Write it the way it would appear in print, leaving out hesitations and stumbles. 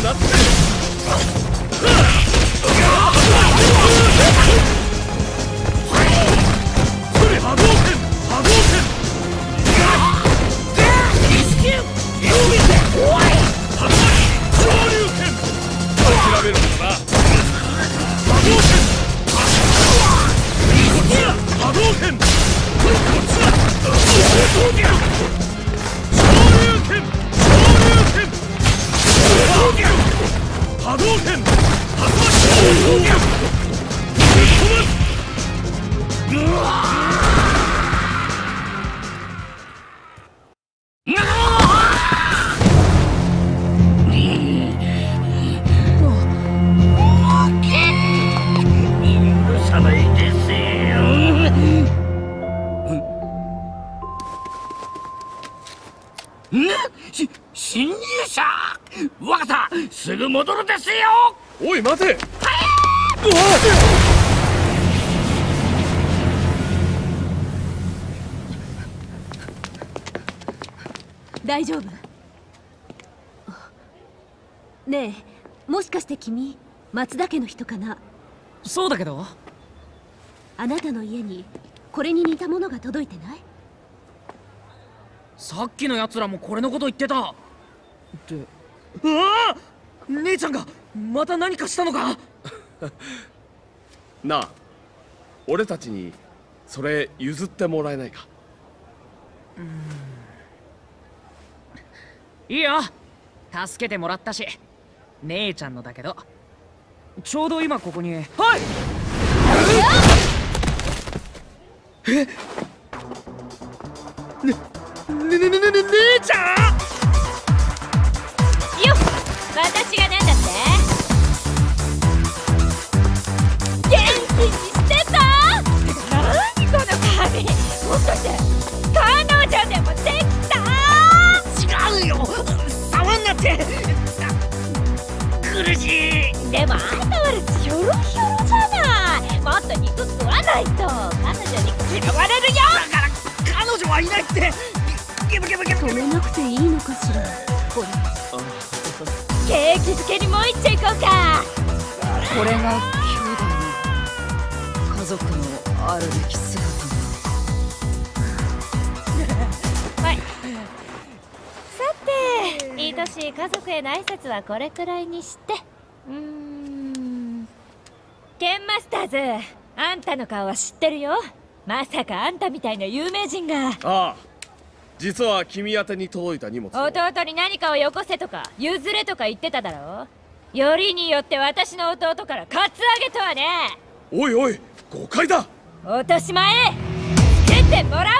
なって。波動拳、波動拳。昇竜拳。諦めるのかな。波動拳。波動拳。こっちだ。昇竜拳。波動拳。 侵入者。わかった、すぐ戻るですよ。 おい待て。 大丈夫？ねえ、もしかして君松田家の人かな？ そうだけど。 あなたの家にこれに似たものが届いてない？ さっきのやつらもこれのこと言ってた。ってうわあ、姉ちゃんがまた何かしたのか？ なあ、俺たちにそれ譲ってもらえないか？ いいよ、助けてもらったし。姉ちゃんのだけど、ちょうど今ここに。はい。え？姉ちゃん！ よっ、私がなんだって？元気にしてた？何この髪、もしかして彼女でもできた？ 違うよ、触んなって。苦しい。 でも相変わらずひょろひょろじゃない。もっと肉食わないと彼女に嫌われるよ。 だから彼女はいないって。 止めなくていいのかしら。これケーキ漬けにもう一丁いこうか。 これが兄弟の家族のあるべき姿はい。さて、愛しい家族への挨拶はこれくらいにして。ケンマスターズ、あんたの顔は知ってるよ。まさかあんたみたいな有名人が。 ああ、実は君宛てに届いた荷物を。 弟に何かをよこせとか譲れとか言ってただろう。よりによって私の弟からカツアゲとはね。 おいおい、誤解だ。 落とし前つけてもらうわ。